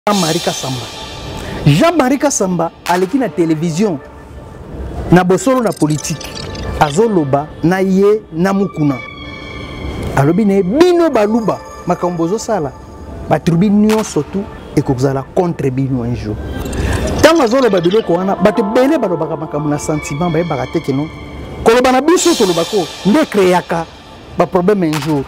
Jean-Marie Kassamba. Jean-Marie Kassamba aleki na télévision na bosolo na politique azoloba na ye na mukuna alobi ne bino baluba makambozo sala batrubi nyonso tu ekozala contre bino un jour tango azoloba biloko wana bato bele balobaka makambo na sentiment bayebaka te ke non koloba na biso tolobako nde créaka ba problème un jour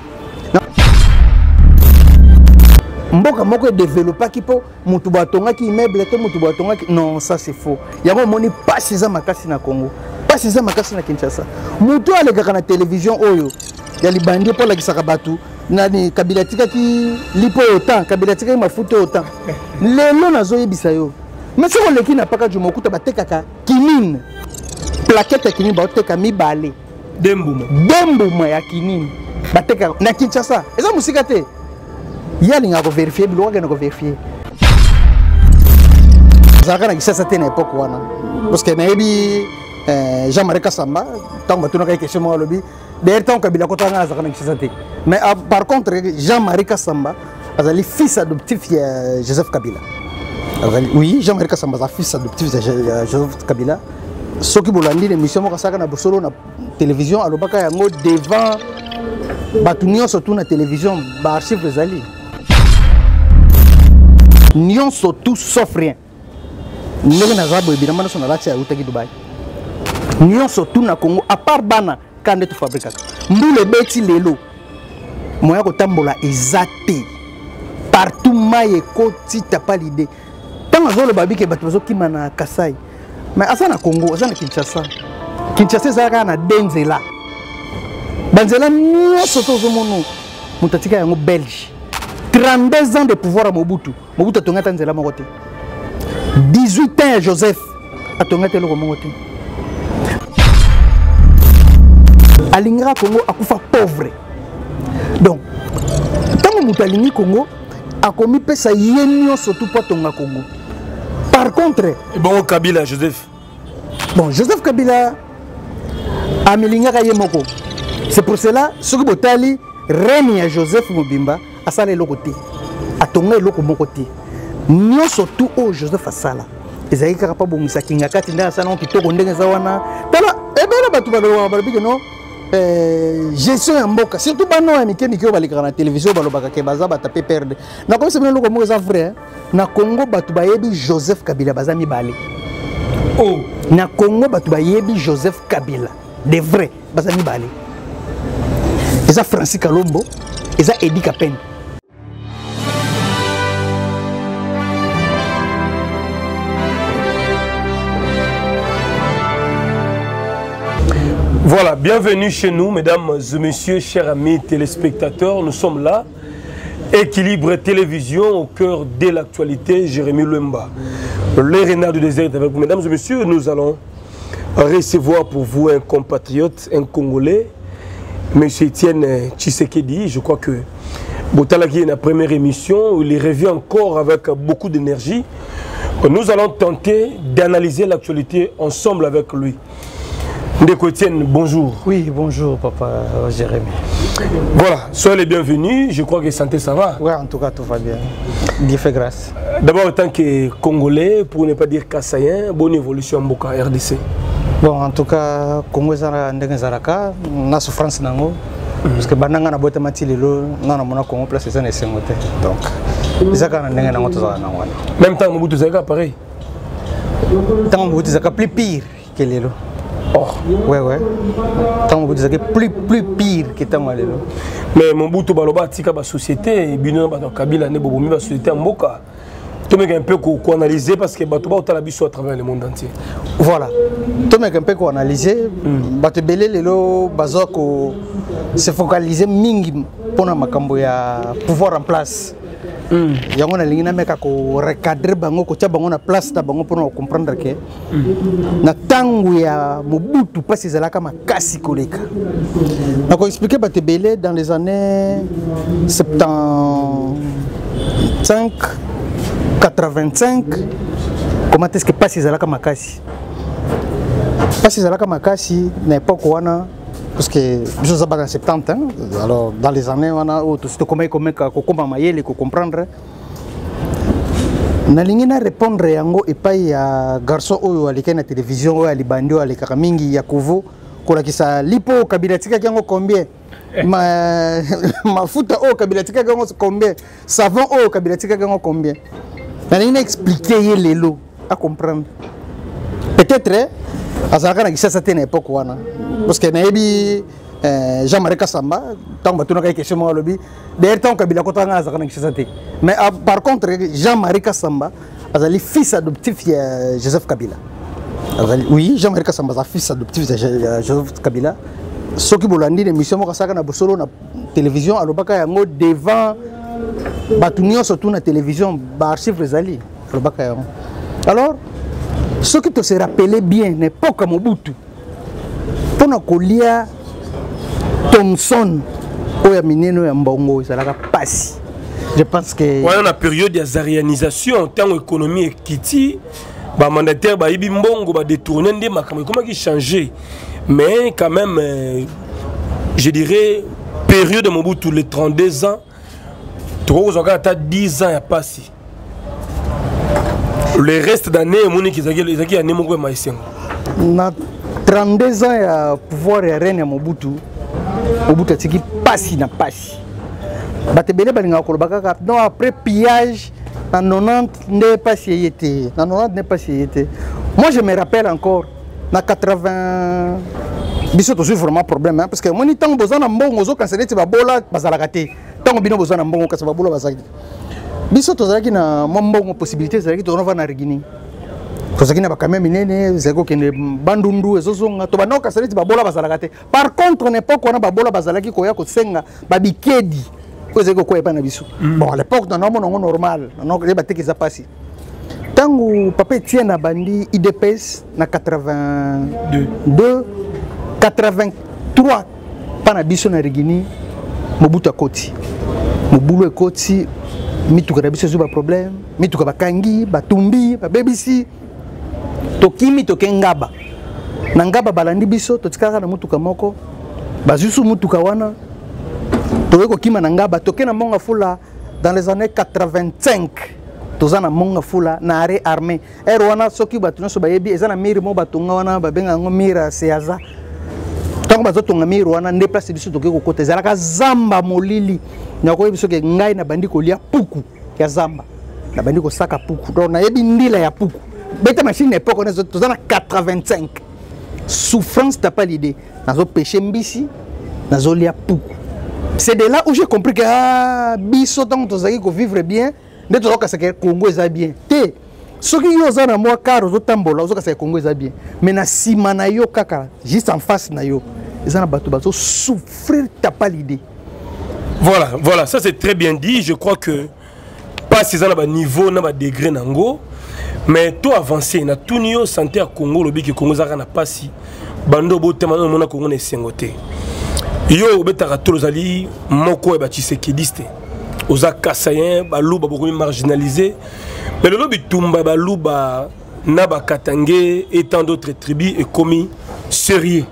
mboka moko développer ki po mutu batonga ki immeuble te mutu batonga ki non ça c'est faux yango moni pas siza makasi na Congo pas siza makasi na Kinshasa mutu aleka na télévision oyo ya libandi po la kisaka batu nani Kabila tika ki lipo autant Kabila tika mafuta autant lelo nazo yebisa yo mais soko leki na paka jumokuta batekaka kinine plaquette kinine ba teka mibale dembuma ya kinine bateka na Kinshasa eza musika te yali nga ko vérifier bilo nga ko vérifier zaka na kisasa tena époque wana parce que nayebi Jean-Marie Kassamba tant batuna ka question mo lobi d'ailleurs tant Kabila ko tanga zaka na kisasa te mais par contre Jean-Marie Kassamba azali fils adoptif ya Joseph Kabila azali oui Jean-Marie Kassamba za fils adoptif de Joseph Kabila soki bolandi l'émission mo kasaka na bosolo na télévision alobaka yango devant batunio surtout na télévision ba archive ezali Nyon surtout sauf rien. Nous n'avons évidemment son alatia à Outaki Dubaï. Nyon surtout na Congo à part bana quand tu fabriques. Mboule beti lelo. Moya ko tambola ezate. Partout maye koti t'as pas l'idée. Tant que le babi ke batuzo ki mana Kasai. Mais asa na Congo, asa na Kinshasa. Kinshasa zaka na Denzela. Banzela nyon surtout zo mono. Mutatika yango Belge. 32 ans de pouvoir à Mobutu. Mobutu a tourné à Tanzela Mokote. 18 ans à Joseph a tourné à Mokote. Alingra Congo a koufa pauvre. Donc, tant que Mobutu aligné Congo, a commis pesa yenio surtout pas Tonga Congo. Par contre, bon Kabila Joseph. Bon Joseph Kabila a melinga Kayemoko. C'est pour cela ce que Botali règne à Joseph Mobimba. Asala eloko te atonga eloko moko te nyo surtout o Joseph Asala ezali kaka pa bongisa kinga kati nda asala kitoko ndenge za wana tala ebela batu balobaka balobiki no gestion ya mboka surtout bano ya mike mike balika na télévision balobaka ke baza batape perdre na comme c'est bien eloko moko za vrai na Congo batu bayebi Joseph Kabila baza mibale oh na Congo batu bayebi Joseph Kabila de vrai baza mibale eza Francis Kalombo eza Edi Kapende. Voilà, bienvenue chez nous, mesdames et messieurs, chers amis téléspectateurs. Nous sommes là, Équilibre Télévision, au cœur de l'actualité, Jérémy Lemba. Les renards du désert est avec vous. Mesdames et messieurs, nous allons recevoir pour vous un compatriote, un Congolais, M. Etienne Tshisekedi. Je crois que Botalaki est la première émission, il revient encore avec beaucoup d'énergie. Nous allons tenter d'analyser l'actualité ensemble avec lui. Ndeko Etienne, bonjour. Oui, bonjour papa Jérémy. Voilà, soyez les bienvenus. Je crois que santé ça va. Oui, en tout cas tout va bien. Dieu fait grâce. D'abord en tant que Congolais, pour ne pas dire Kassayen, bonne évolution en Boka RDC. Bon, en tout cas, Congo zara ndenge zaraka, na souffrance nango. Parce que bananga na boîte mati lelo, na na mona Congo place ça ne sengote. Donc, zaka na ndenge nango tozala nango. Même temps Mobutu zaka pareil. Tant Mobutu zaka plus pire que lelo. Oh, ouais. Tant Mobutu zaka plus pire que tant lelo. Mais Mobutu baloba tika ba société, bino ba Kabila ne bobomi ba société en Boka. Tu mets un peu qu'on analyser parce que Batouba ou Talabiso à travers le monde entier. Voilà. Tu mets un peu qu'on analyser. Batubele lelo bazoko se focaliser mingi pour na makambo ya pouvoir en place. Yango na lingina meka ko recadrer bango ko tia bango na place ta bango pour comprendre que na tangu ya Mobutu passe ezalaka makasi koleka. Na ko expliquer Batubele dans les années 75 85, comment est-ce que passe Zalaka Makasi? Passe Zalaka Makasi n'est pas quoi, parce que je suis dans 70 ans, alors dans les années, on a tout ce que comment comprendre. nalingi na répondre yango epai ya garçon oyo alika na télévision oyo alibandi oyo alikaka mingi ya kuvu kolakisa lipo kabila tikaki yango combien mafuta oyo kabila tikaki yango combien savon oyo kabila tikaki yango combien nalingi na expliquer ye lelo à comprendre peut-être azalaka na kisasa te na époque wana parce que nayebi Jean-Marie Kassamba tant que tu n'as question moi lobby d'ailleurs tant que Kabila kotanga azalaka na kisasa te mais par contre Jean-Marie Kassamba azali fils adoptif de Joseph Kabila oui Jean-Marie Kassamba est fils adoptif de Joseph Kabila ce qui bolandi l'émission mo kasaka na bosolo na télévision alobaka yango devant batunio surtout na télévision ba archive rezali alobaka yango alors ce qui te se rappelait bien l'époque à Mobutu pour na kolia Thomson oya mineno ya mbongo ezalaka pasi je pense que ouais on a période de zarianisation tant économie ekiti ba mandataire ba ibi mbongo ba détourner ndé makambo comment qui changer mais quand même je dirais période de Mobutu les 32 ans trop encore à 10 ans ya pasi le reste d'année moni qui année moko maïsen na 32 ans ya pouvoir ya reine ya Mobutu Mobutu tiki pasi na pasi batebele balinga kolobaka kaka donc après pillage na 90 n'est pas si était na 90 n'est pas si était moi je me rappelle encore na 80 biso toujours vraiment problème hein, parce que moi ni tant bozana mbongo zo canceler ti babola bazalaka te tant bino bozana mbongo kasi babola bazalaki biso tozalaki na mbongo possibilité zalaki to na rigini tozalaki na bakame minene zeko kende bandundu ezozonga to banoka saleti babola bazalaka te par contre n'époque wana babola bazalaki koya kosenga babikedi ko zeko ko epana biso bon à l'époque dans non normal non les bateki za pasi tangu papa Etienne na bandi IDPS na 82 83 pana biso na rigini Mobutu akoti mobulu ekoti mituka na biso zuba problème mituka bakangi batumbi babebisi tokimi tokengaba na ngaba balandi biso totikaka na mutuka moko bazusu mutuka wana toyeko kima na ngaba tokena monga fula dans les années 85 tozana monga fula na arrêt armé wana soki batu so bayebi ezana miri mo batunga wana babenga ngo mira seaza tango bazotonga miri wana nde place biso tokeko kota ezalaka zamba molili na ko biso ke ngai na bandi kolia puku ya zamba na bandi ko saka puku donc na yebi ndila ya puku beta machine époque on est dans 85 souffrance t'as pas l'idée nazo péché mbisi nazo lia puku c'est de là où j'ai compris que biso tant tozaki ko vivre bien nde tozoka seke Congo eza bien te soki yo za na moi car ozo tambola ozo ka seke Congo eza bien mais na sima na yo kaka juste en face na yo eza na bato bazo souffrir t'as pas l'idée voilà ça c'est très bien dit je crois que pas si ça na ba niveau na ba degré nango mais tout avancé na tout nio santé à Congo lobi que Congo zaka na pasi bando botema no mona Congo na sengote yo obetaka tolozali moko e ba Tshisekidiste oza kasayen baluba beaucoup marginalisé mais le lobi tumba baluba na ba Katangé et tant d'autres tribus est commis sérieux.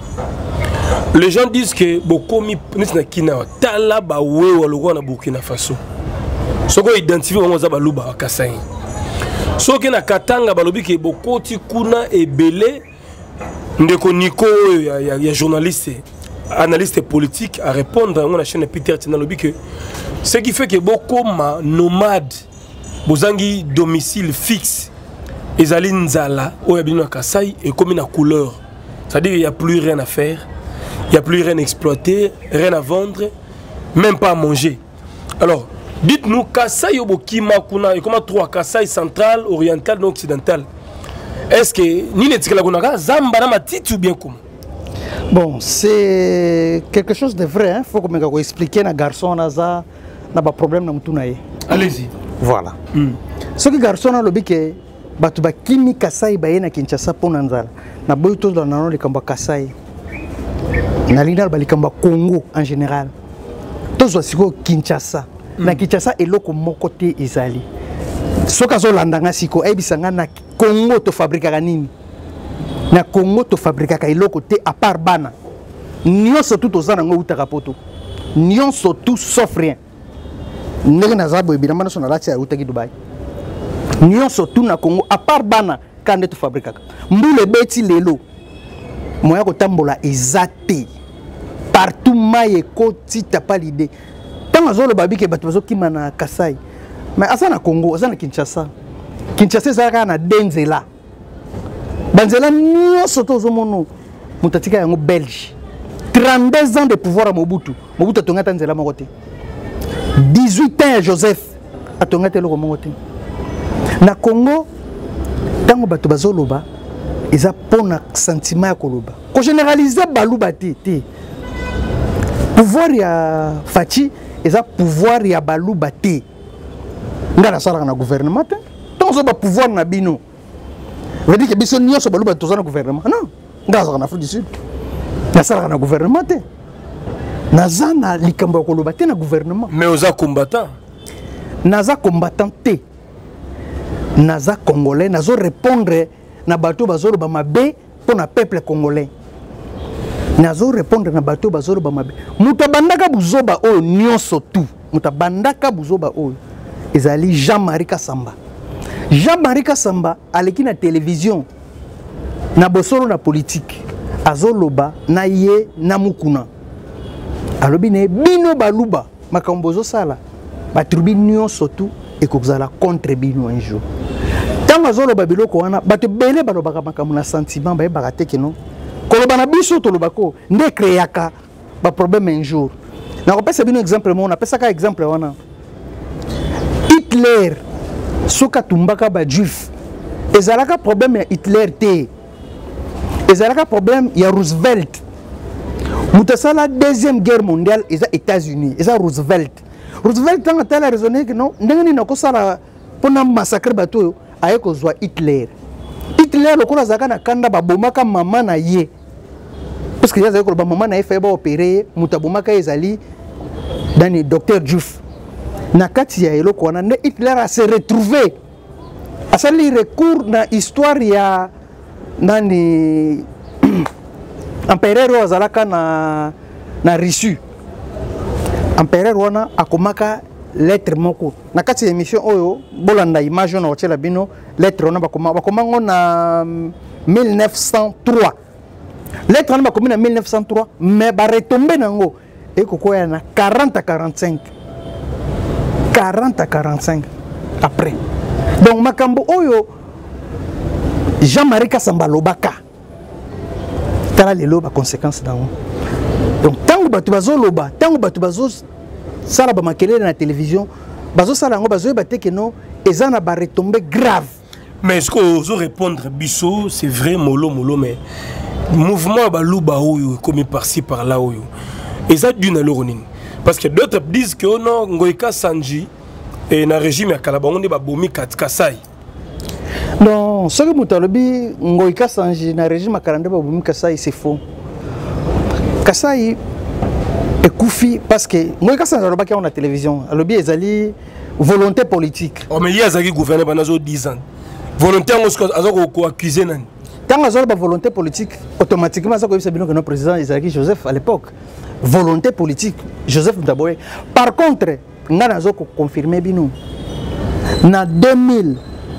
Les gens disent que beaucoup na kina tala ba wewa loko na Burkina Faso soko identifier on za baluba kasayen soki na Katanga balobi ke bokoti kuna ebele ndeko Nico ya journaliste analyste politique à répondre à la chaîne Peter Tinalobi que ce qui fait que beaucoup ma nomade bozangi domicile fixe ezali nzala oya bino Kasai et comme une couleur c'est-à-dire il y a plus rien à faire il y a plus rien à exploiter rien à vendre même pas à manger alors dites-nous, Kassai Yobokima Kuna, et comment trois Kassai central, oriental, non occidental. Est-ce que ni les Tikalagunaka, Zamba na matiti ou bien comment? Bon, c'est quelque chose de vrai, hein. Faut que je explique na garçon naza na ba problème na mutunaye. Allez-y. Voilà. Ce que garçon na lobi ke batu ba kimi Kassai ba yena Kinshasa pona nzala. Na boyo to na no le kamba Kassai. Na lina ba likamba Congo en général. Tozo siko Kinshasa. Na Kinshasa eloko moko te ezali soka zo landanga siko ebisanga na Congo to fabrikaka nini na Congo to fabrikaka eloko te à part bana nyonso tout ozana ngo utaka poto nyonso tout sauf rien ndenge na zabo ebina mana sona lati ya utaki Dubai nyonso tout na Congo à part bana kande to fabrikaka mbule beti lelo moya ko tambola ezate partout maye koti tapa l'idée tant azolo babike bato bazo kimana Kasai mais asa na Congo asa na Kinshasa ezaka na denzela banzela nyonso to zo mono mutatika yango Belge 32 ans de pouvoir à Mobutu atonga tanzela moko te 18 ans Joseph atonga te loko moko te na Congo tango bato bazoloba eza pona sentiment ya koloba ko généraliser baluba te pouvoir ya Fachi eza pouvoir ya baluba te ngana sala na gouvernement te tango ba pouvoir na bino veut dire que biso nyonso baluba toza na gouvernement non ngana sala na Afrique du Sud na sala na gouvernement te naza na likambo ya koloba te na gouvernement mais oza combattant naza combattant te naza congolais nazo répondre na bato bazolo ba mabe pour na peuple congolais nazo répondre na bato bazolo ba mabe mutabandaka buzoba o nyonso tout mutabandaka buzoba o ezali Jean-Marie Kasamba aleki na télévision na bosolo na politique azoloba na ye na mukuna alobi ne bino baluba makambo zo sala ba tribu nyonso tout ekozala contre bino un jour tanga zolo babiloko wana bato bele balobaka makambo na sentiment ba yebaka te kino koloba na biso to lobako nde créaka ba problème un jour na kopesa bino exemple mona pesa ka exemple wana Hitler soka tumbaka ba juif ezalaka problème ya Hitler te ezalaka problème ya Roosevelt mutasala deuxième guerre mondiale eza États-Unis eza Roosevelt tanga tala raisonner que non ndenge na kosala pona massacre bato aye kozwa Hitler lokola zaka na kanda babomaka mama na ye parce que yaza ko ba mama na ye fa ba opérer mutabomaka ezali dani docteur Diouf na kati ya eloko wana ne Hitler a se retrouver asali recours na histoire ya nani empereur azalaka na Russie empereur wana akomaka lettre moko na kati ya émission oyo bolanda image na otela bino lettre wana bakomango na 1903 lettre wana bakomi na 1903 mais ba retomber nango ekokoya na 40 à 45 après donc makambo oyo Jean-Marie Kasamba lobaka tala lelo ba conséquence nango donc tango bato bazoloba tango bato bazo sala ba makelele na télévision bazo sala ngo bazo yebate que non ezana ba retomber grave mais est-ce que ozo répondre biso c'est vrai molo mais mouvement baluba oyo comme par-ci par là oyo eza d'une aloroning parce que d'autres disent que non Ngoïka Sanji et na régime ya Kalabango ne ba bomi Kasai non ce que mutalobi Ngoïka Sanji na régime ya Kalande ba bomi Kasai c'est faux Kasai ekufi parce que Ngoïka Sanji alobaki na télévision alobi ezali volonté politique oh mais yazaki gouverner pendant 10 ans volonté azoko accuser nani tant azolo ba volonté politique automatiquement ça ko sabino que notre président Isaac Joseph à l'époque volonté politique Joseph Ndaboye par contre ngana azoko confirmer bino na 2000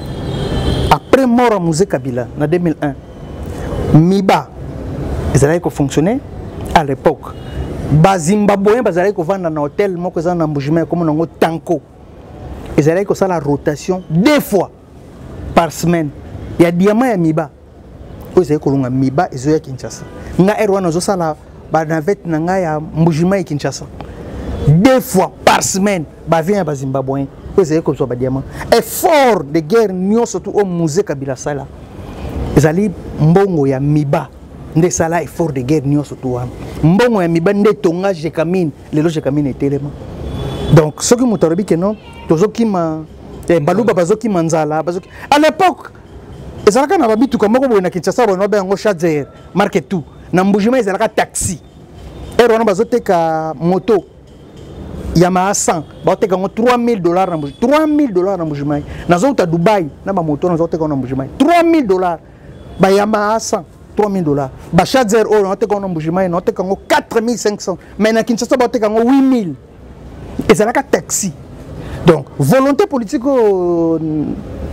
après mort à Mouzé Kabila na 2001 Miba ezalaki ko fonctionner à l'époque ba Zimbabwe bazalaki ko vendre na hôtel moko za na Mbujima comme nango Tanko ezalaki ko sala rotation 2 fois par semaine ya diamant ya Miba ezalaki ko lunga Miba ezo ya Kinshasa nga erwana zo sala ba navette na nga ya Mbujima ya Kinshasa 2 fois par semaine ba vient ba Zimbabwe ezalaki ko so ba diamant effort de guerre nyo surtout au Mouzé Kabila sala ezali mbongo ya Miba nde sala effort de guerre nyo surtout wana mbongo ya Miba nde tonga Jekamine lelo Jekamine etelema donc ce que mutarobi que non tozoki ma baluba bazoki manzala bazoki à l'époque ezalaka na babitu comme ko na Kinshasa bono bengo Chazer marque tout na Mbujima ezalaka taxi ero wana bazoteka moto Yamaha 100 bazoteka ngo $3000 na Mbujima $3000 na Mbujima nazota Dubai na ba moto nazoteka na Mbujima $3000 ba Yamaha 100 $3000 ba Chazer oro nazoteka na Mbujima nazoteka ngo 4500 mais na Kinshasa bazoteka ngo 8000 ezalaka taxi donc volonté politique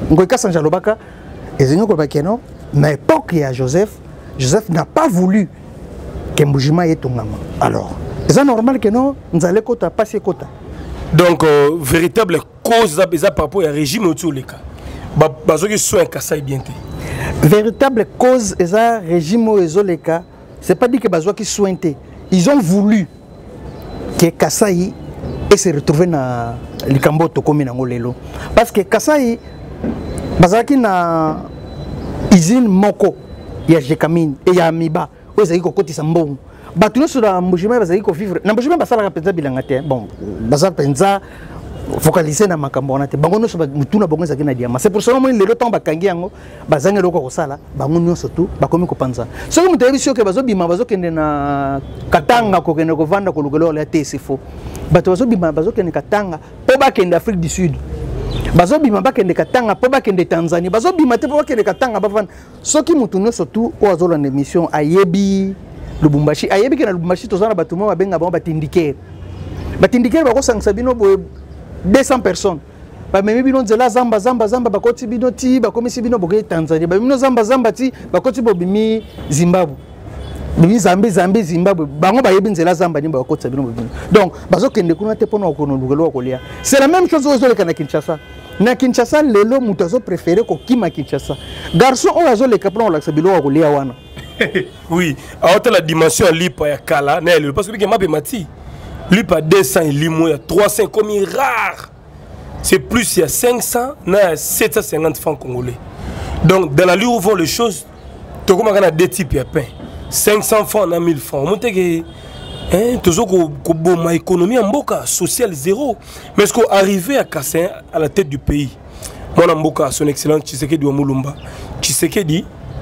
ngoika sanjalobaka ezengo ko bakeno na époque ya Joseph n'a pas voulu que Mbujima ait tongama. Alors c'est normal que non nzale kota passer kota. Donc véritable cause ça par rapport au régime autour les cas bazoki soin Kasai bien té. Véritable cause eza régime ezoleka, c'est pas dit que bazoki sointé. Ils ont voulu que Kasai et se retrouver na likambo to komi na ngolelo parce que Kasai bazaki na usine moko ya Jekamine et ya Miba ozaki kokotisa mbongo batu no sura Mbujima bazaki ko vivre na Mbujima basala penza bilanga te bon bazala penza focaliser na makambo na te bango no so mutuna bongo zaki na diama c'est pour ça moi lelo temps bakangi yango bazangi loko kosala bango nyonso tu bakomi kopanza soki mutu yebi soki bazobima bazokende na Katanga kokende kovanda kolukelo la te c'est faux bato bazobima bazokende Katanga po bakende Afrique du Sud bazobima bakende Katanga po bakende Tanzanie bazobima te po bakende Katanga bavanda soki mutu nyonso tu o azola na émission ayebi Lubumbashi ayebi ke na Lubumbashi tozana bato mo babenga bango batindikere bako sangisa bino boye 200 personnes. Ba memi bino nzela zamba bakoti bino ti bakomisi bino boke Tanzanie. Ba bino zamba ti bakoti bobimi Zimbabwe. Bimi Zambie Zimbabwe. Bango ba yebi nzela zamba ni bakoti bino bobimi. Donc bazo kende kuna te pona okono lukelo kolia. C'est la même chose aux na Kinshasa. Na Kinshasa lelo mutu azo préféré ko kima Kinshasa. Garçon o azo le kaplan la sabilo kolia wana. Oui, à la dimension lipa ya kala na le parce que m'a mati. Lui pas 200 il y a 300 comme rare. C'est plus il y a 500, il y a 750 francs congolais. Donc dans la lieu où vont les choses, tu as deux types de pain. 500 francs, on a 1000 francs. On que toujours que l'économie en boka social zéro. Mais est-ce qu'on arrive à casser à la tête du pays? Moi en boka son excellence Tshisekedi Wamulumba. Tshisekedi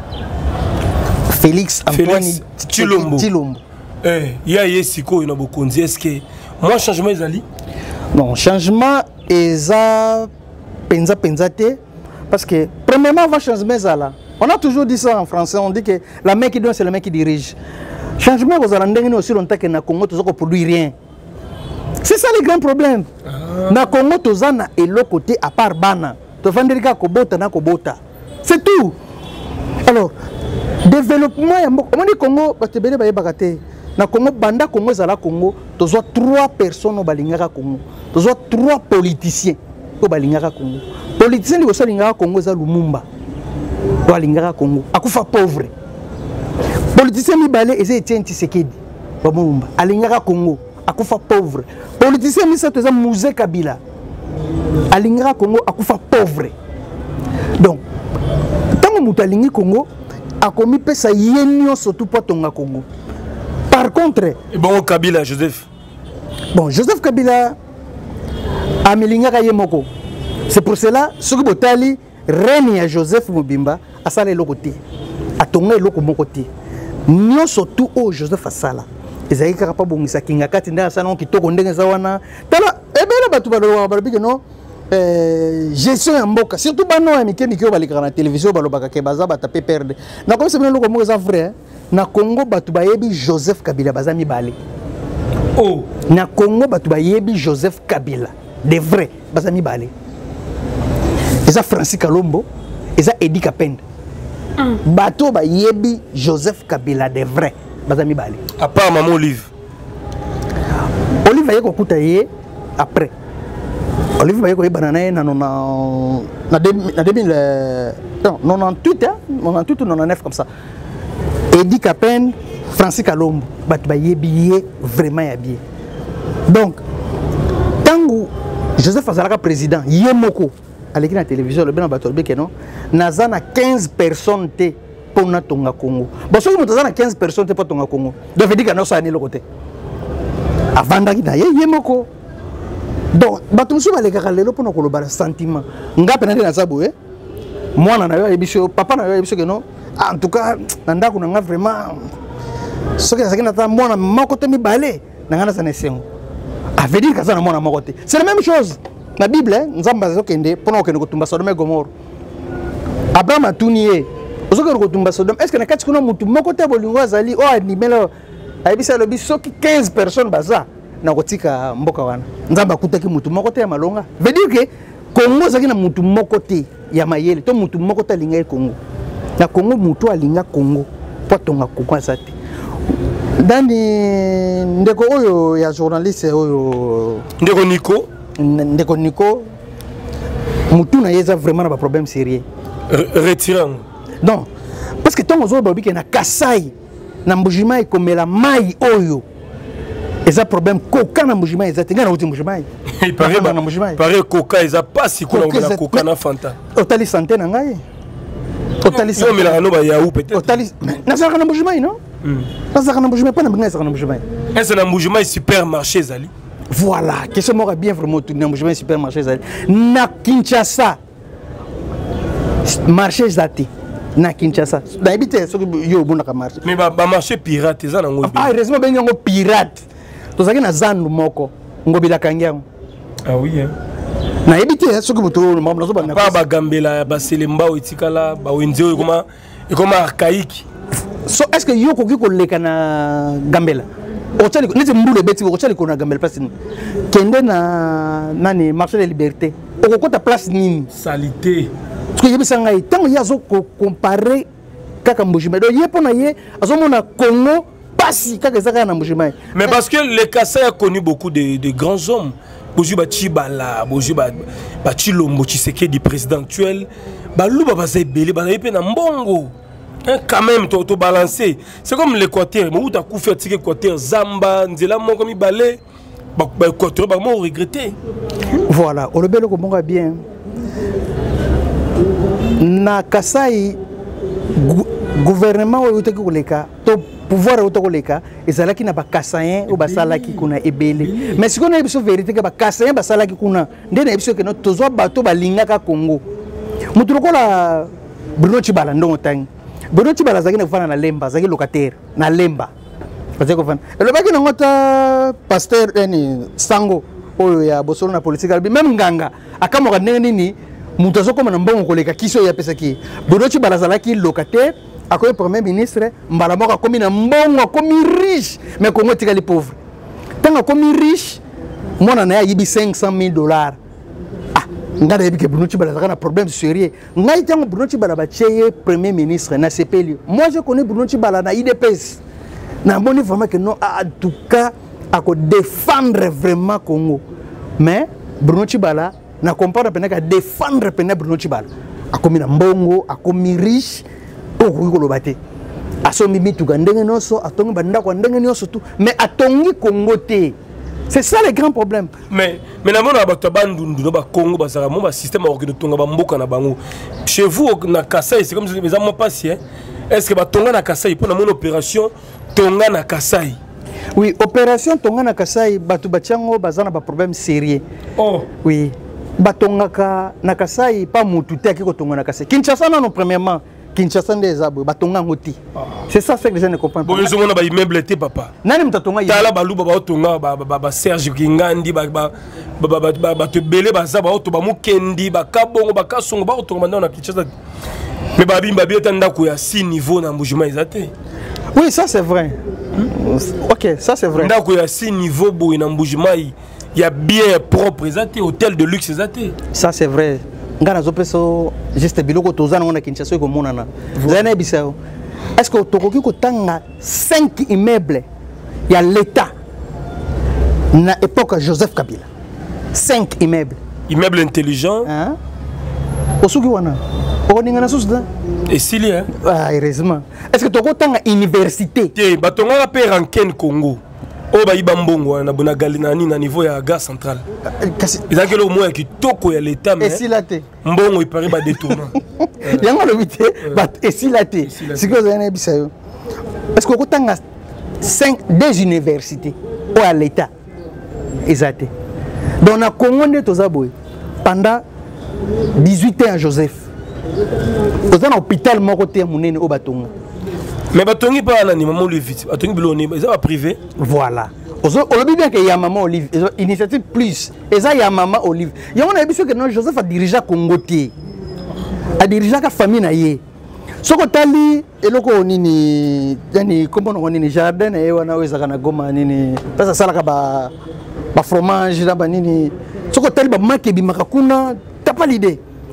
Félix Antoine Tshilombo. Il y a Yesiko, il y a beaucoup. Est-ce que moi, changement est allé? Non, changement est à penza. Parce que, premièrement, avant changement, on a toujours dit ça en français. On dit que la main qui donne, c'est la main qui dirige. Changement, vous allez aussi longtemps que na Congo, tu ne produit rien. C'est ça le grand problème. Na Congo, tu as et l'autre côté, à part Bana. Tu vas dire Kobota. C'est tout. Alors, développement, on dit Congo, tu vas te na Congo banda Congo zala Congo tozo 3 personnes au balingaka Congo tozo 3 politiciens au balingaka Congo politiciens ni bosa lingaka Congo za Lumumba do lingaka Congo akufa pauvre politicien mi balé eze Etienne Tshisekedi ba Lumumba alingaka Congo akufa pauvre politicien mi sato za Mouzé Kabila alingaka Congo akufa pauvre donc tango mutu alingi Congo akomi pesa yenyo surtout pas tonga Congo. Par contre, bon Kabila Joseph. Bon Joseph Kabila a milingaka yemoko. C'est pour cela ce que botali règne ya Joseph Mobimba a sala lokote. A tonga loko mokote. Nyo surtout au Joseph asala. Ezaki kaka pa bongisa kinga kati nda sala kitoko ndenge za wana. Tala ebele batu balo barabike no gestion ya mboka surtout bano ya mikemiki balika na télévision balobaka ke baza batape perdre. Na comme c'est bien loko moko za vrai. Na Congo batu bayebi Joseph Kabila bazami balé. Oh, na Congo batu bayebi Joseph Kabila de vrai bazami balé. Eza Francis Kalombo, eza Edi Kapenda. Bato bayebi Joseph Kabila de vrai bazami balé. À part maman Olive. Olive ayeko kuta ye après. Olive ayeko banana na 2000 non 98 hein, 98 ou 99 comme ça. Edi Kapenda, Francis Kalombo, batu bayebi vraiment ya bien. Donc tango Joseph Azalaka président yemoko aleki na télévision le bien bato beke non nazana 15 personnes te pour na tonga Congo. Bon soki moto nazana 15 personnes te pour tonga Congo. Donc veut dire que na ça ni le côté. Avanda ki na yemoko. Donc bato musu baleka lelo pour na koloba sentiment. Ngape na sabo moi na yo ebiso papa na yo ebiso que non. En tout cas, nanda kuna vraiment ce que ça na mona moko te mi balé nanga na sanesengo. A veut dire que ça na mona moko te. C'est la même chose. La Bible nzamba zokende pona okende kotumba Sodome et Gomorrhe. Abraham atunié. Ozokende kotumba Sodome. Est-ce que na kati kuna mutu moko te bolingo azali o animelo ayebisa lobi soki 15 personnes baza na kotika mboka wana. Nzamba kutaki mutu moko te ya malonga. Veut dire que Congo zaki na mutu moko te ya mayele to mutu moko talinga e Congo na Congo mutu alinga Congo po tonga Congo azate dani ndeko oyo ya journaliste oyo ndeko Nico mutu na yeza vraiment na problème sérieux retirant non parce que tongo zo babi ke na Kasai na mbujima ikomela mai oyo eza problème coca na mbujima eza tenga na uti mbujima il paraît coca eza pas si kuna na coca na fanta otali santé na ngai otali santé mais no ba yaou peut-être otali na saka na mbujima non na saka na mbujima pas na mbinga saka na mbujima est-ce na mbujima supermarché zali voilà question moi bien vraiment tout na mbujima supermarché zali na Kinshasa marché zati na Kinshasa d'habiter ce que yo bonaka marché mais ba marché pirate eza na ngobi ah heureusement ben ngo pirate tozaki na zandu moko ngobila kangiango ah oui hein na habiter ce que buto mo nazo bana ba gambela ba selemba otikala ba wenze ekoma archaïque so est-ce que yo koki ko leka na gambela otali nete mbule beti otali ko na gambela place kende na nani marché de liberté okokota place nini salité parce que yebisa ngai tango yazo comparer kaka mbujima do yepona ye azomona Congo pasi kaka ezaka na mbujima mais parce que le Kassai a connu beaucoup de grands hommes bozu ba Chibala bozu ba Chilombo Tshisekedi président actuel ba luba ba sebele ba yepe na mbongo quand même to balancer c'est comme l'Équateur mais où ta coup fait tirer Équateur Zamba nzela moko mi balé ba Équateur ba mo regretter voilà o lebelo ko bonga bien na Kasai gouvernement oyo teki koleka to pouvoir oyo tokoleka ezalaki na ba Kasayen o basalaki kuna ebele mais sikoyo na biso vérité ke ba Kasayen basalaki kuna nde na biso ke no tozwa bato balingaka Congo mutu lokola Bruno Tshibala ndongo tangi Bruno Tshibala zaki na kufana na Lemba zaki locataire na Lemba zaki kufana elobaki na ngota pasteur Sango oyo ya bosolo na politique même nganga akamoka ndenge nini mutu azokoma na mbongo koleka kiso ya pesa ki Bruno Tshibala zalaki locataire akoye premier ministre mbala moko akomi na mbongo akomi riche mais Congo tikali pauvre tanga akomi riche mwana na ya yibi $500,000 ah ngada yebi ke Bruno Tshibala zaka na problème sérieux ngai tango Bruno Tshibala ba cheye premier ministre na CPLU moi je connais Bruno Tshibala na IDPS na boni vraiment que non en tout cas à défendre vraiment Congo mais Bruno Tshibala na comprendre penaka défendre penaka Bruno Tshibala akomi na mbongo akomi riche okoki koloba te asomi mituka ndenge nyonso atongi bandako ndenge nyonso tout mais atongi Congo te c'est ça le grand problème mais na mona bato bandundu no ba Congo basaka mo ba système organique tonga ba mboka na bango chez vous na Kasai c'est comme les amants patient est-ce que ba tonga na Kasai pour na mon opération tonga na Kasai oui opération tonga na Kasai bato batiango bazana ba problème sérieux oh oui batongaka na Kasai pas mutu te akiko tonga na Kasai Kinshasa non premièrement Kinshasa ndezabo batonga ngoti c'est ça ce que les gens ne comprennent pas bon ils ont ba immeuble te papa nani mutatonga tala baluba ba tonga ba Serge Kingandi ba te belé ba za ba to ba mukendi ba kabongo ba kasongo ba tonga na Kinshasa mais ba bimba bieta ndako ya 6 niveaux na mbujima ezate oui ça c'est vrai ok ça c'est vrai ndako ya 6 niveaux bo na mbujima il y a bien propre ezate hôtel de luxe ezate ça c'est vrai ngana zopeso juste biloko tozana ngona Kinshasa ko monana zana bisao est-ce que tokoki ko tanga 5 immeubles ya l'état na époque Joseph Kabila 5 immeubles intelligents hein osuki wana oninga souda et s'il y a ah heureusement est-ce que toko tanga université te batonga pe ranken Congo o ba iba mbongo na bona galinani na niveau ya gare centrale ezaki lo moya kitoko ya l'état mais esilate mbongo ipari ba détournant yango lo bité ba esilate siko zana bisayo est-ce que kotanga 2 universités ou à l'état exacté donc na Congo nde tozaboy pendant 18 ans Joseph dans un hôpital moko te munene o batonga mais batongi pas na ni maman Olivier batongi biloni ça va privé voilà olobi bien que ya maman Olive initiative plus eza ya maman Olive yango na biso que non Joseph a dirigé Congo te a dirigé ka famille na ye soko tali eloko nini yani kombo no nini jardin na ye wana wezaka na Goma nini pesa sala ka ba fromage na ba nini soko tali ba makebi makakuna t'as pas l'idée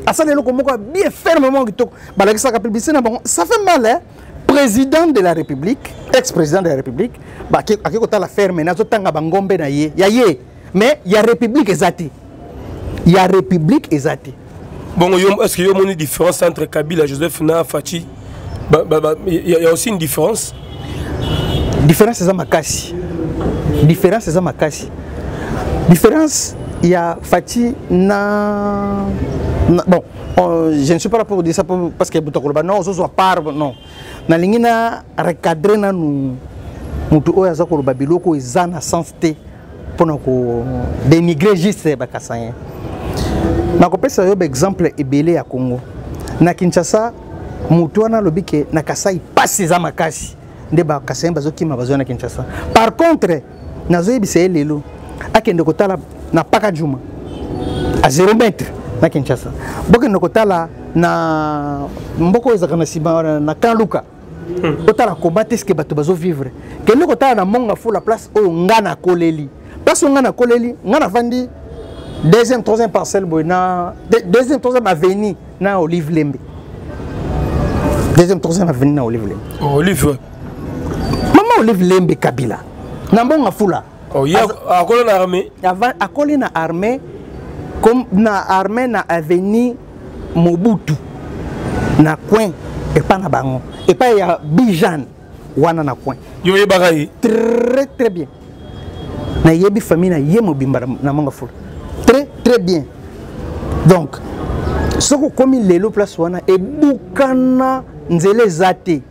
asala eloko moko bien fermement kitoko balakisa ka publicité na bango ça fait mal hein président de la République ex-président de la République ba akiko la ferme na zotanga bangombe na ye ya ye mais il y a République ezati il y a République ezati bon est-ce qu'il y a une différence entre Kabila Joseph na Fachi il y a aussi une différence différence c'est makasi différence c'est makasi différence il y a Fachi na bon je ne suis pas là pour dire ça parce que non ce soit par non na lingina recadrer na nous mutu oya za ko biloko ezana sens te pona ko dénigrer juste bakasanya na ko pesa yo exemple ebele ya Congo na Kinshasa mutu wana lobike na Kasai passe za makasi nde bakasanya bazokima bazo na Kinshasa par contre nazo yebise lelo akende kotala na paka juma à 0 mètre na Kinshasa bokende kotala na mboko ezaka na siba na Kanluka otala combattre ce que bato bazo vivre kende kotala na monga fou la place oyo ngana koleli place ngana koleli ngana vandi deuxième troisième parcelle boina deuxième troisième avenue na Olive Lembe deuxième troisième avenue na Olive Lembe Olive maman Olive Lembe Kabila na monga fou là oh ya akoli na armée avant akoli na armée comme na armée na avenue Mobutu na coin et pas na bango et pas ya Bijan wana na coin yo yebaka ye très bien na yebi famille na yemo bimba na monga fula très bien donc soko komi lelo place wana e bukana nzele zate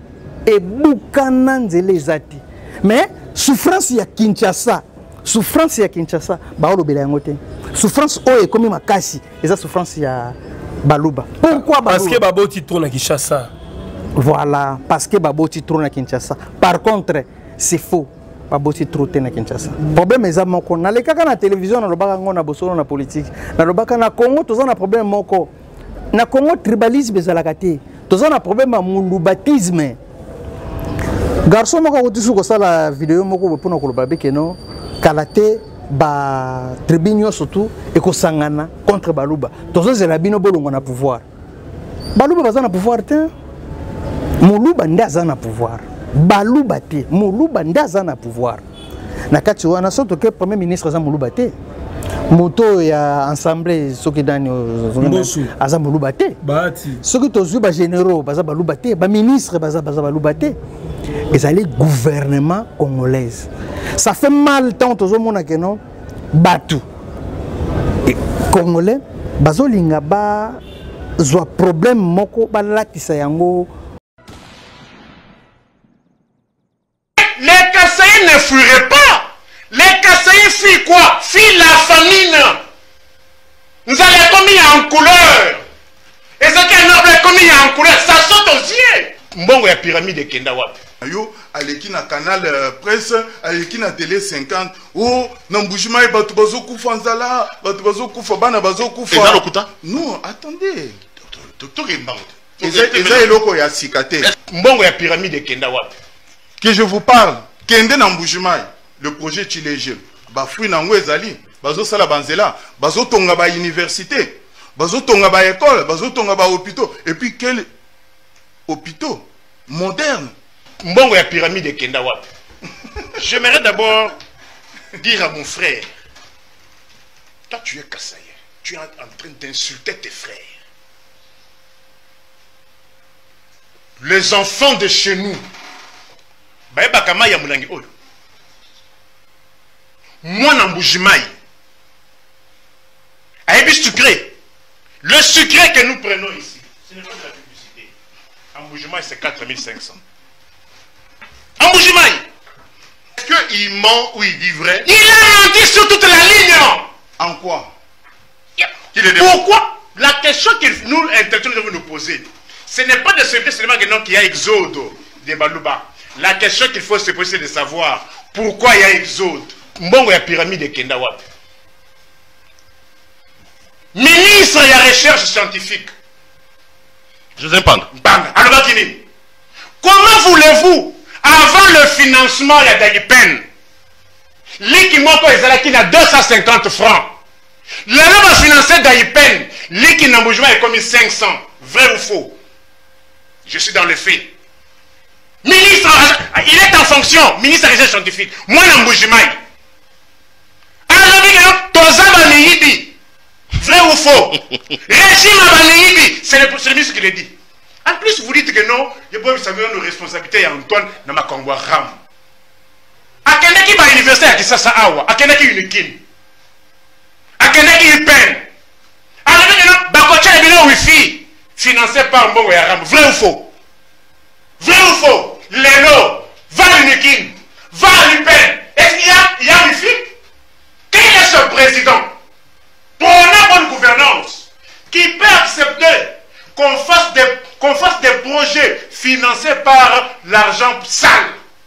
mais souffrance ya Kinshasa baolo bela yango te souffrance oyo ekomi makasi eza souffrance ya Baluba pourquoi Baluba parce que baboti trop na Kinshasa voilà parce que baboti trop na Kinshasa par contre c'est faux baboti trop te na Kinshasa problème eza moko na lekaka na télévision na lobaka ngo na bosolo na politique na lobaka na Congo toza na problème moko na Congo tribalisme ezalaka te toza na problème ya mulubatisme garçon moko kotisu kosala vidéo moko mpona koloba beke no kalate ba tribunio surtout ekosangana contre Baluba tozozela bino bolongo na pouvoir Baluba baza na pouvoir te Muluba ndaza na pouvoir Baluba te Muluba ndaza na pouvoir na kati wana soto ke premier ministre za Muluba te moto ya ensemble soki dani aza Muluba te bahati soki tozu ba généraux baza Baluba te ba ministre baza Baluba te ezali gouvernement congolaise ça fait mal tant aux hommes que non batu congolais bazolinga ba zo problème moko balatisa yango. Les Kassaïs ne fuiraient pas. Les Kassaïs fuient quoi? Fuient la famine. Nous allons commis en couleur. Et ce qui est noble commis en couleur, ça saute aux yeux. Mbongo ya pyramide de Kenda wapi? Yo aleki na canal presse aleki na télé 50 oh na Mbujimayi batu bazokufa nzala batu bazokufa bana bazokufa eza lokuta non attendez docteur Mbango eza eloko ya sikate mbongo ya pyramide de Kenda wapi que je vous parle kende na Mbujimayi le projet Chilégel ba fruit nango ezali bazosala banzela bazotonga ba université bazotonga ba école bazotonga ba hôpitaux et puis quel hôpitaux modernes. Mbongo ya pyramide de Kenda wapi. J'aimerais d'abord dire à mon frère, toi tu es Kassaïen, tu es en train d'insulter tes frères. Les enfants de chez nous, moi na Mbujimayi, ayebi sucré. Le sucré que nous prenons ici, ce n'est pas de la publicité. En Mbujimayi c'est 4500. En Mbujimayi. Est-ce qu'il ment ou il dit vrai? Il a menti sur toute la ligne. En quoi? Pourquoi? La question que nous, intellectuels, devons nous poser, ce n'est pas de se dire seulement qu'il y a exode de Baluba. La question qu'il faut se poser, c'est de savoir pourquoi il y a exode. Mbongo ya pyramide de Kenda wapi. Ministre de la recherche scientifique. Joseph Mpanga. Mpanga. Alors, comment voulez-vous, avant le financement de Dagipen, l'Iki Moko Ezalaki a 250 francs. Le va financer Dagipen, Liki Namboujima est commis 500. Vrai ou faux? Je suis dans le fait. Ministre, il est en fonction. Ministre des recherche scientifique. Moi, Namboujima. Alors, Tozaba Nihibi. Vrai ou faux? Régime Abanihibi. C'est le ministre qui le dit. En plus, vous dites que non, vous savez nos responsabilités, Antoine Namakongwa Ram. Akenaki ba université à Kisasa Awa, Akenaki Unikin. Akenaki Upen. Alors, Bakocha est bien wifi, financé par Mbongo Yaram. Vrai ou faux? Vrai ou faux? Lélo, va à Unikin, va à Upen. Est-ce qu'il y a wifi? Quel est ce président? Pour une bonne gouvernance, qui peut accepter qu'on fasse des projets financés par l'argent sale.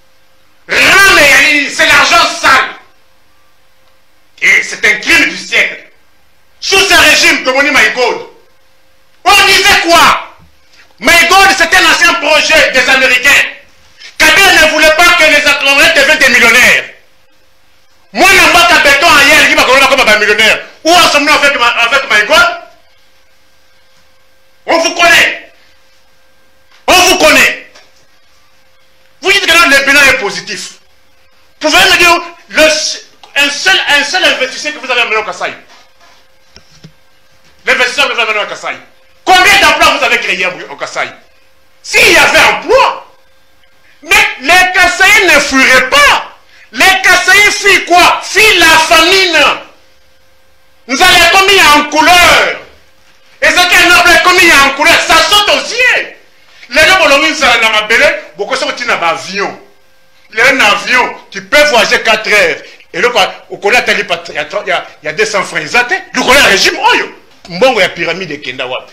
C'est l'argent sale. Et c'est un crime du siècle. Sous ce régime de Moni Maïgod, on disait quoi? Maïgod, c'était un ancien projet des Américains. Kabila ne voulait pas que les Congolais deviennent des millionnaires. Moi, je n'ai pas de béton ailleurs qui m'a comme un millionnaire. Où en sommes-nous avec Maïgod? On vous connaît. On vous connaît. Vous dites que là, le bilan est positif. Pouvez me dire un seul investisseur que vous avez amené au Kassai? L'investisseur que vous avez amené au Kassai. Combien d'emplois vous avez créé au Kassai? S'il y avait emploi, mais les Kassaïs ne fuiraient pas. Les Kassaïs fuient quoi? Fuient la famine. Nous allons commis en couleur. Et ce qui est noble est commis en couleur, ça saute aux yeux. Les gens qui sont dans ma belle, beaucoup sont dans un avion. Un avion qui peut voyager 4 heures. Et donc, au Kola, il y a 200 francs. Du Kola, le régime, il y a pyramide de Kendawap.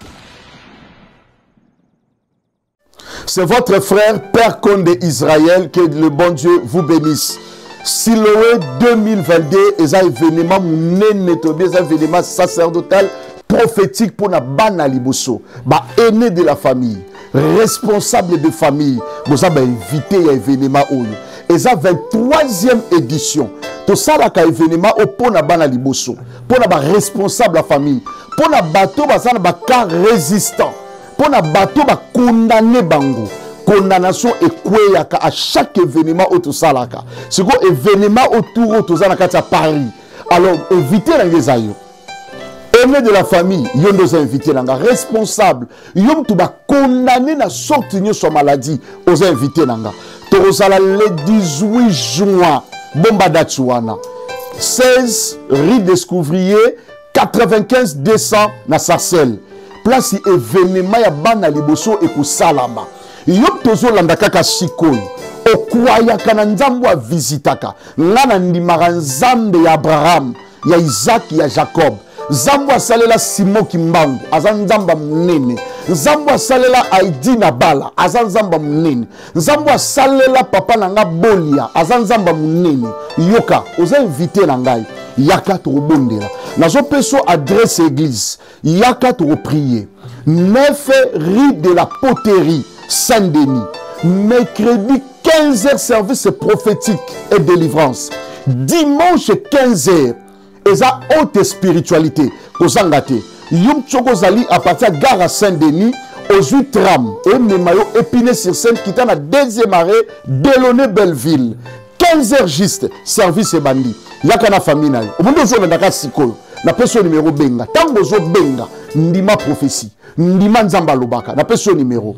C'est votre frère, Père Condé Israël, que le bon Dieu vous bénisse. Siloé 2022, et ça événement événement sacerdotal prophétique pour la bana liboso, aîné de la famille, responsable de famille, vous avez invité à événement et ça 23e édition. Tout ça là événement pour la bana liboso, pour la responsable de la famille, pour la bateau cas résistant, pour la bateau condamné bango. Condamnation et quoi à chaque événement autour de ça. C'est quoi événement autour de ça à Paris. Alors, évitez les aïeux. Aimé de la famille, ils ont invité les responsables. Ils ont tout condamné à sortir sur maladie aux invités. Le 18 juin, Bomba Datsuana, 16 rue des Couvriers, 95 200 na Sarcelles. Place événement ya bana liboso et pour Salama. Yop tozo landa kaka sikoyo okwaya kana nzambo a visitaka ngana ndimaka nzambe ya Abraham ya Isaac ya Jacob nzambo asalela Simon Kimbangu aza nzamba munene nzambo asalela Aidi na Bala aza nzamba munene nzambo asalela papa nanga Bolia aza nzamba munene yoka oza invité na ngai yaka to bondela nazo peso adresse église yaka to prier 9 rue de la Poterie Saint-Denis, mercredi 15h service prophétique et délivrance, dimanche 15h et ça haute spiritualité kozangate yum chokozali à partir de gare à Saint-Denis aux 8 tram et Memayo Épinay sur Seine qui est à 2e arrêt Delaunay Belleville 15h juste service et bandi yakana famille na au monde zo ndaka sikoyo na peso numéro benga tango zo benga ndima prophétie ndima nzamba lobaka na peso numéro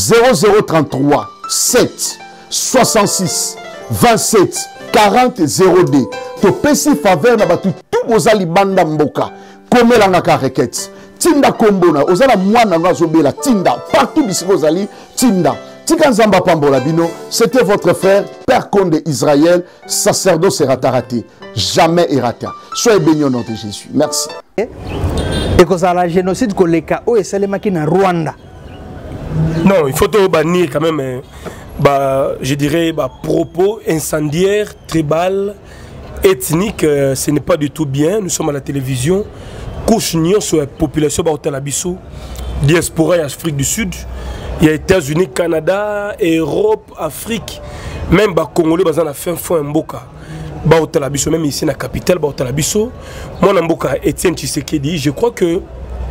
0033 7 66 27 40 0D to pesi faveur na batu tout bozali banda mboka komelanga ka requête tinda kombona ozala mwana nazobela tinda partout bisiko zali tinda tika nzamba pambola bino. C'était votre frère Père Condé Israël, sacerdoce raté, jamais errata. Soyez bénis au nom de Jésus. Merci. Et que ça la génocide koleka o esalemaki na Rwanda. Non, il faut tout bannir quand même. Je dirais propos incendiaires, tribal, ethniques, ce n'est pas du tout bien. Nous sommes à la télévision. Couche sur la population de diaspora et Afrique du Sud. Il y a États-Unis, Canada, Europe, Afrique. Même les Congolais ont fait un fond en Mboka. Même ici dans la capitale, moi, Mboka, Etienne Tshisekedi, je crois que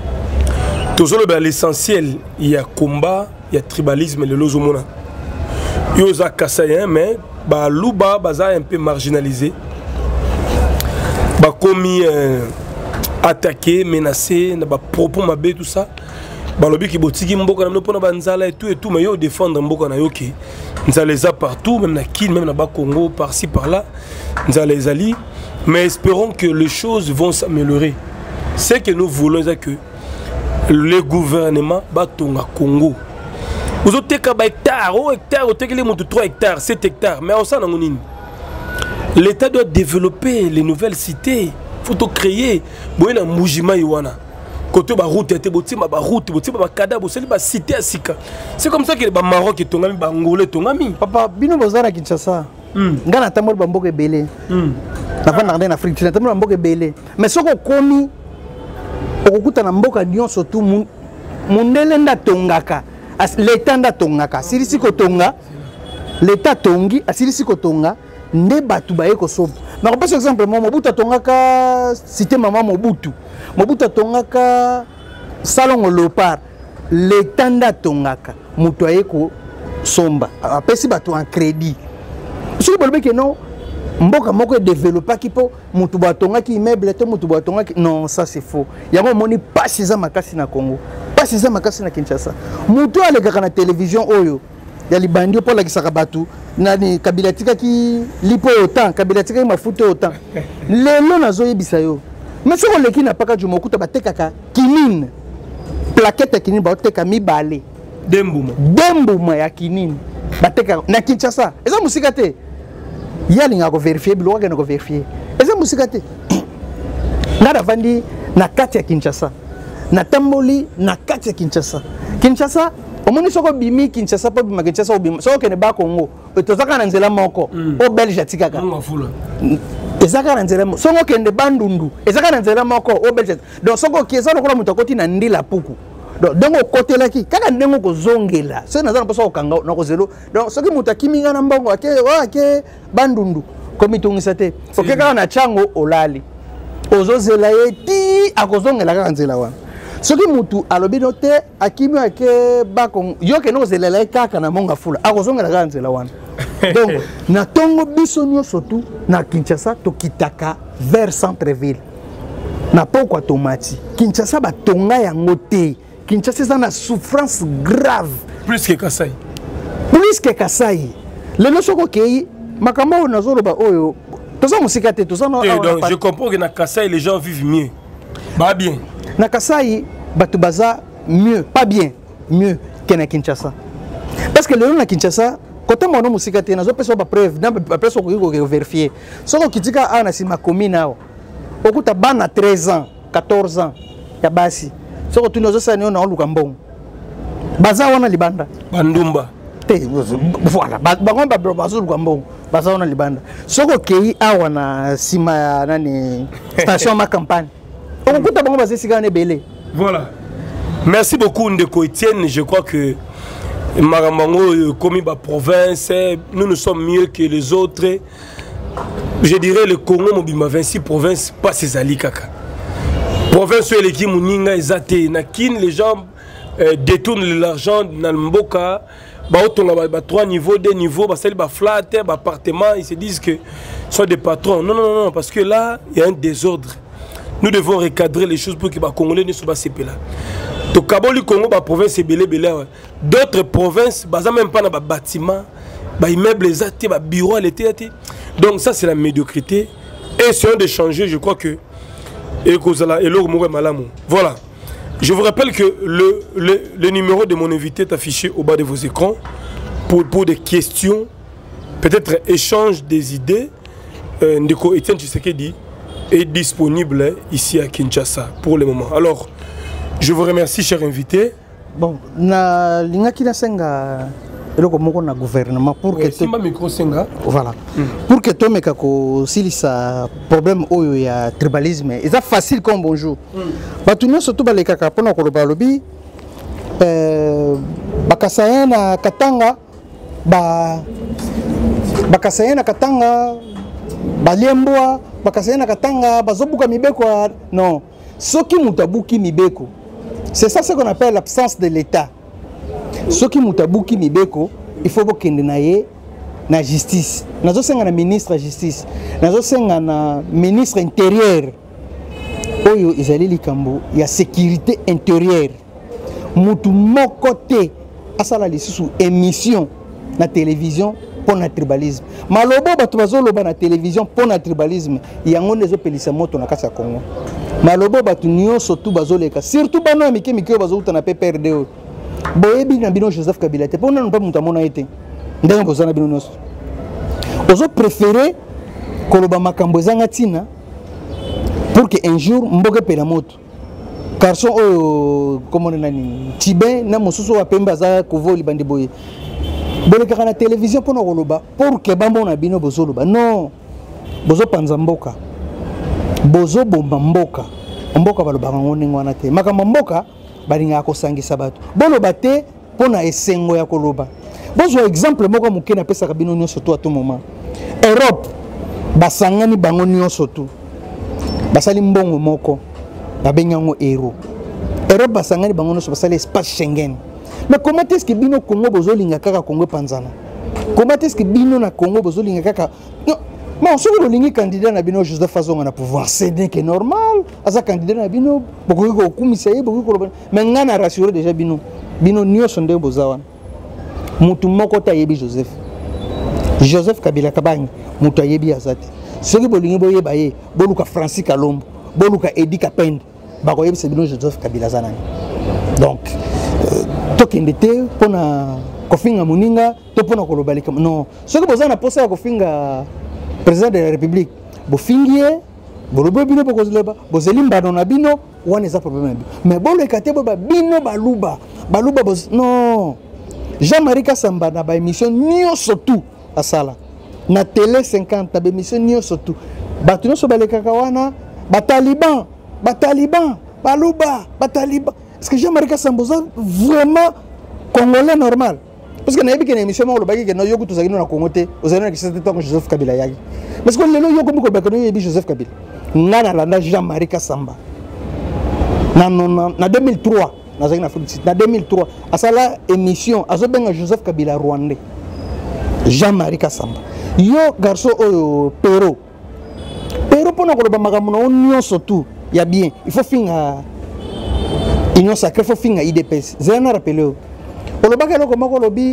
l'essentiel, il y a combat, il y a tribalisme, le lozomona. Il y a Kassayen, mais Luba baza un peu marginalisé. Commis attaqué, menacé, n'a pas propos mabé tout ça. Balobi qui botiki mboka na pona banzala et tout mais yo défendre mboka na yoki. Nous les a partout, même na Kin, même na Congo, par-ci par-là. Nous les ali, mais espérons que les choses vont s'améliorer. Ce que nous voulons c'est que le gouvernement batonga Congo. Vous avez un hectare, oh hectare, vous avez 3 hectares, 7 hectares, mais on s'en a. L'État doit développer les nouvelles cités. Il faut tout créer. Bon, il y a Moujima Iwana. Côté ba route, il y a ba route, il y a ba kada, il y a ba cité à Sika. C'est comme ça que les Maroc et Tongami, ba Angolais Tongami. Papa, bino bozara Kinshasa. Ngana tamol bamboke belé. Avant d'arriver en Afrique, tu n'as tamol bamboke belé. Mais ce qu'on komi, okukuta na mboka nyon surtout mundele nda tongaka. L'État nda tongaka. Sirisi ko tonga, l'État tongi, asirisi ko tonga. Ne batu baye ko sob. Mais par exemple Mobutu tongaka cité maman Mobutu. Mobutu tongaka salon au léopard. L'État nda tongaka. Mutu aye ko somba. Apesi batu en crédit. Ce que que non mboka moko développer qui po mutu batonga ki immeuble to mutu batonga ki non ça c'est faux. Yango moni pas siza makasi na Congo. Pas siza makasi na Kinshasa. Mutu aleka na télévision oyo. Ya libandi pour la kisaka batu nani kabila tika ki lipo autant kabila tika mafuta autant lelo nazo yebisa yo mais ce qu'on leki na paka jumokuta batekaka kinine plaquette kinine ba teka mibale dembuma ya kinine bateka na Kinshasa eza musika te yalinga ko vérifier bilo ko vérifier eza musika te ngada vandi na kati ya Kinshasa na tamboli na kati ya Kinshasa omoni soko bimi Kinshasa po bima Kinshasa obima soko kene ba Congo tozaka na nzela moko o Belge atikaka ezaka na nzela soko kende bandundu ezaka na nzela moko o Belge donc soko kiesa lokola mutu akoti na ndila puku donc okotelaki kaka ndengo kozongela so nazana poso okanga na kozelo donc soki mutu akiminga na mbongo ake bandundu komitungisa te okeka na chango olali ozozela ye ti akozongela kaka nzela wana soki mutu alobi no te akimi ake bakon yoke no zelela kaka na monga fula akozongela kaka nzela wana donc na tongo biso nyonso tu na Kinshasa tokitaka vers centre-ville na pokwa tomati Kinshasa batonga yango te Kinshasa eza na souffrance grave plus que Kasai lelo soko kei makambo nazoloba oyo toza musika te toza donc je comprends que na Kasai les gens vivent mieux ba bien na Kasai batu baza mieux pas bien mieux que na Kinshasa parce que lelo na Kinshasa côté mono musika te nazo pesa ba preuve na après soko ko vérifier soko kitika ana sima commune nao okuta bana 13 ans 14 ans ya basi soko tunozo sani na oluka mbongo baza wana libanda bandumba te voilà bango ba bazo luka mbongo baza wana libanda soko kei awa na sima ya nani station ma campagne okuta bango baza sika na belé. Voilà. Merci beaucoup Ndeko Etienne, je crois que Maramango comme la province, nous sommes mieux que les autres. Je dirais le Congo mobima 26 provinces pas ces ali kaka. Province où les qui muninga ezate na kin les gens détournent l'argent dans le mboka, ba otonga ba 3 niveaux, 2 niveaux, ba sali ba flat, ba appartement, ils se disent que sont des patrons. Non parce que là, il y a un désordre. Nous devons recadrer les choses pour que les Congolais ne soient pas séparés là. Donc, Kaboli Congo, la province est belé. D'autres provinces, même pas dans les bâtiments, les immeubles, les bureaux, les théâtres. Donc, ça, c'est la médiocrité. Et si on de changer, je crois que. Voilà. Je vous rappelle que le numéro de mon invité est affiché au bas de vos écrans pour des questions, peut-être échange des idées. Ndeko Etienne Tshisekedi est disponible ici à Kinshasa pour le moment. Alors, je vous remercie, cher invité. Bon, na lingaki na senga eloko moko na gouvernement pour que simba micro senga voilà pour que to meka ko silisa problème oyo ya tribalisme eza facile comme bonjour batu nyonso to balekaka pona ko loba lobi bakasaya na Katanga bakasaya na Katanga baliembwa bakasaya na Katanga bazobuka mibeko non soki mutabuki mibeko C'est ça ce qu'on appelle l'absence de l'État. Ce qui mutabuki mibeko, il faut que naye na justice. Nazo senga na ministre de justice. Nazo senga na ministre intérieur. Oyo izali likambo ya sécurité intérieure. Mutu moko te asala lisusu émission na télévision pour le tribalisme. Malobo batu bazoloba na télévision pour le tribalisme. Yango nezo pelisa moto na kasa Congo. Malobo batu nyonso tu bazoleka. Surtout bano mike mike bazouta na PPRD. Boyebi na bino Joseph Kabila te pona no pa mutu amona ete. Ndenge bozana bino nyonso. Ozo préférer koloba makambo ezanga tina pour que un jour mboke pela moto. Garçon oyo comment nani Tibet na mosusu wa pemba za kovoli bandi boye. Boleka na télévision pour koloba pour que bambo na bino bozoloba. Non. Bozo panza mboka. Bozo bomba mboka. Mboka baloba ngone ngwana te. Makambo mboka balinga kosangisa bato. Boloba te pona esengo ya koloba. Bozo exemple moko muke na pesa kabino nyonso to à tout moment. Europe basangani bango nyonso to. Basali mbongo moko. Babengango euro. Europe basangani bango nyonso basali espace Schengen. Mais comment est-ce que bino Congo bozo linga kaka Congo panzana? Comment est-ce que bino na Congo bozo linga kaka? Non. Mais on se voit le candidat na bino Joseph Fazon na pouvoir, c'est normal. Asa candidat na bino beaucoup ko kumisaye beaucoup ko. Mais ngana rassurer déjà bino. Bino nyonso nde bozawana. Mutu moko ta yebi Joseph Kabila Kabangi mutu yebi azati. Soki bolingi boyeba ye, boluka Francis Kalombo, boluka Edi Kapende, bako yebi c'est bino Joseph Kabila zanani. Donc tokende te pona kofinga muninga to pona kolobalika. Non, soki bozana posa kofinga président de la République, bofingie, bolobo bino bokozleba, bozelimba na bino, wana eza problème. Mais boleka te boba bino baluba boz non. Jean-Marie Kassamba na ba émission nyonso tout à sala. Na télé 50 ba émission nyonso tout. Batu nyonso balekaka wana bataliban, baluba, bataliban. Est-ce que Jean-Marie Kassamba vraiment congolais normal? Parce que na yebi que na émission mo lobaki que no yoku tozaki na Congo te, ozali na kisete to Joseph Kabila yaki. Parce que lelo yoku mo ko bakano yebi Joseph Kabila. Ngana landa Jean-Marie Kassamba. Na 2003 na 2003 asala émission azobenga Joseph Kabila Rwandais Jean-Marie Kassamba yo garçon oyo Pero pona koloba makambo na nyonso tout ya bien il faut finga union sacrée faut finga IDPS zena rappelé olobaka loko moko lobi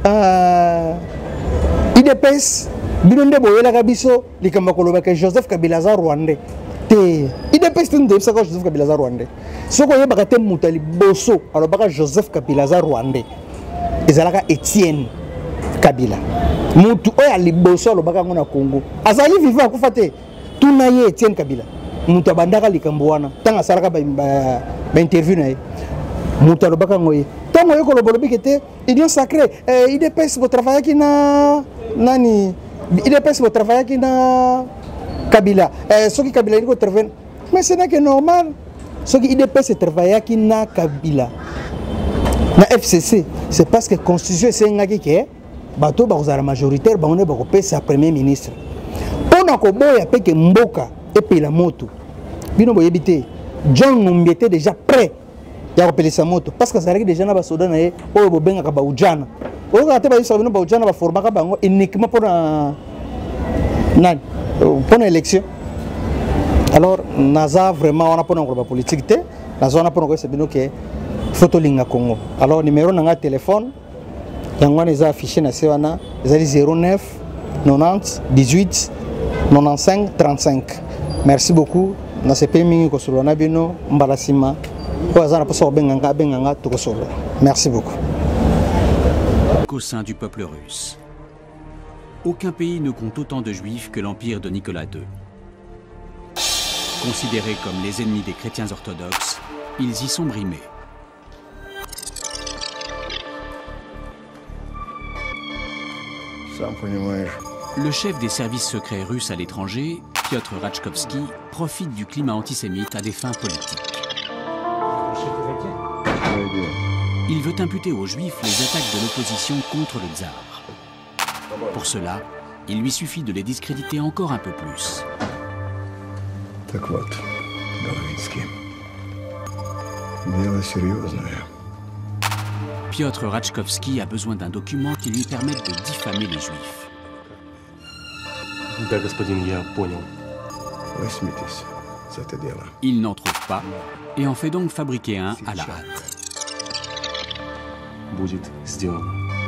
IDPS bino nde boyelaka biso likambo kolobaka Joseph Kabila za Rwandais te IDPS tende bisaka Joseph Kabila za Rwandais soko yebaka te mutali boso alobaka Joseph Kabila za Rwandais ezalaka Etienne Kabila mutu oya liboso alobaka ngona Congo azali vivant akufa te tuna ye Etienne Kabila mutu abandaka likambo wana tanga salaka ba interview na ye mutu alobaka ngoye tango yeko lobolobike te union sacrée IDPS bo travailler ki na nani IDPS bo travailler ki na Kabila soki Kabila iko travailler mais ce n'est que normal soki IDPS travailler ki na Kabila na FCC c'est parce que constitution sengaki ke bato bazala majoritaire banone bakopesa premier ministre pona ko boya peke mboka epela moto bino boyebi te John Numbi était déjà prêt ya kopelisa moto parce que azalaki déjà na basoda na ye oyo bobengaka ba ujana oyo kate ba yisa bino ba ujana ba formaka bango uniquement pona nani pona élection. Alors naza vraiment on a pona ko ba politique te naza on a pona ko sebino ke photo linga Congo. Alors numéro na nga téléphone yango les affiché na sewana ezali 09 90 18 95 35. Merci beaucoup. Na sepe mingi ko solo na bino mbalasima. Merci beaucoup. Au sein du peuple russe, aucun pays ne compte autant de juifs que l'empire de Nicolas II. Considérés comme les ennemis des chrétiens orthodoxes, ils y sont brimés. Le chef des services secrets russes à l'étranger, Piotr Rachkovski, profite du climat antisémite à des fins politiques. Il veut imputer aux Juifs les attaques de l'opposition contre le tsar. Pour cela, il lui suffit de les discréditer encore un peu plus. Piotr Rachkovski a besoin d'un document qui lui permette de diffamer les Juifs. Да, господин, я понял. Il n'en trouve pas et en fait donc fabriquer un à la hâte. Будет сделано.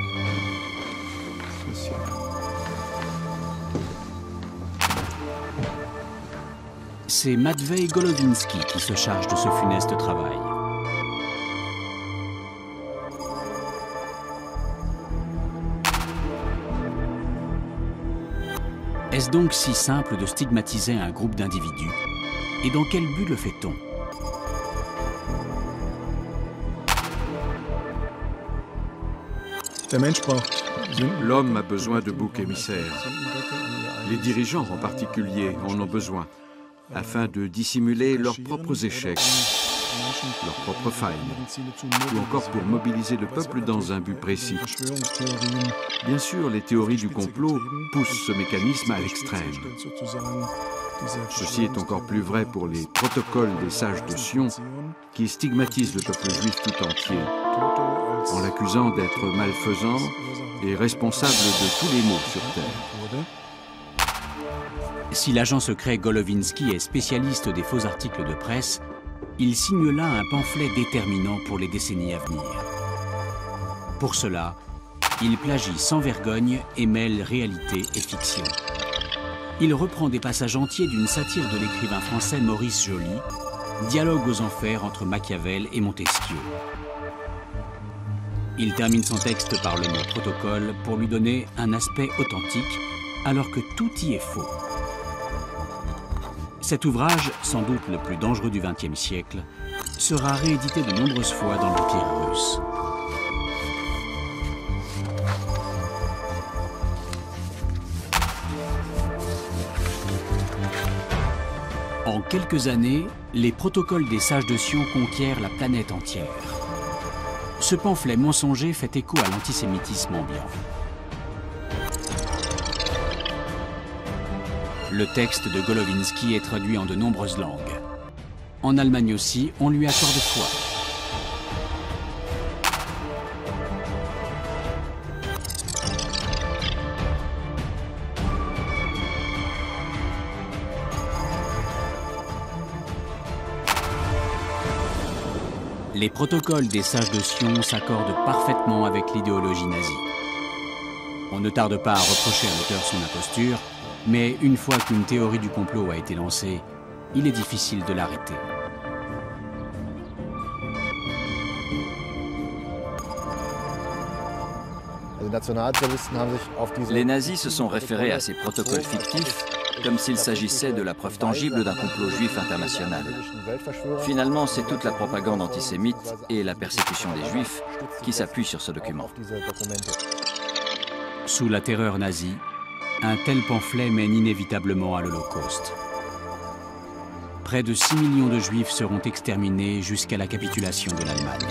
C'est Matvei Golovinsky qui se charge de ce funeste travail. Est-ce donc si simple de stigmatiser un groupe d'individus? Et dans quel but le fait-on? L'homme a besoin de boucs émissaires. Les dirigeants en particulier en ont besoin, afin de dissimuler leurs propres échecs, leurs propres failles, ou encore pour mobiliser le peuple dans un but précis. Bien sûr, les théories du complot poussent ce mécanisme à l'extrême. Ceci est encore plus vrai pour les protocoles des sages de Sion, qui stigmatisent le peuple juif tout entier, en l'accusant d'être malfaisant et responsable de tous les maux sur Terre. Si l'agent secret Golovinsky est spécialiste des faux articles de presse, il signe là un pamphlet déterminant pour les décennies à venir. Pour cela, il plagie sans vergogne et mêle réalité et fiction. Il reprend des passages entiers d'une satire de l'écrivain français Maurice Joly, Dialogue aux enfers entre Machiavel et Montesquieu. Il termine son texte par le mot protocole pour lui donner un aspect authentique, alors que tout y est faux. Cet ouvrage, sans doute le plus dangereux du XXe siècle, sera réédité de nombreuses fois dans l'Empire russe. En quelques années, les protocoles des sages de Sion conquièrent la planète entière. Ce pamphlet mensonger fait écho à l'antisémitisme ambiant. Le texte de Golovinsky est traduit en de nombreuses langues. En Allemagne aussi, on lui accorde foi. Les protocoles des sages de Sion s'accordent parfaitement avec l'idéologie nazie. On ne tarde pas à reprocher à l'auteur son imposture, mais une fois qu'une théorie du complot a été lancée, il est difficile de l'arrêter. Les nazis se sont référés à ces protocoles fictifs comme s'il s'agissait de la preuve tangible d'un complot juif international. Finalement, c'est toute la propagande antisémite et la persécution des juifs qui s'appuient sur ce document. Sous la terreur nazie, un tel pamphlet mène inévitablement à l'Holocauste. Près de 6 millions de juifs seront exterminés jusqu'à la capitulation de l'Allemagne.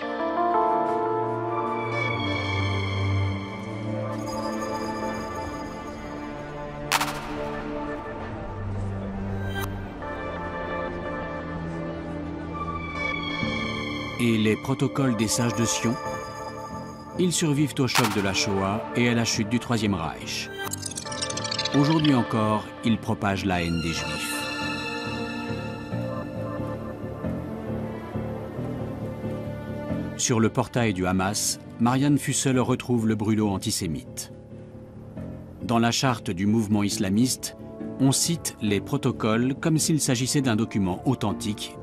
Et les protocoles des sages de Sion? Ils survivent au choc de la Shoah et à la chute du Troisième Reich. Aujourd'hui encore, ils propagent la haine des Juifs. Sur le portail du Hamas, Marianne Fussel retrouve le brûlot antisémite. Dans la charte du mouvement islamiste, on cite les protocoles comme s'il s'agissait d'un document authentique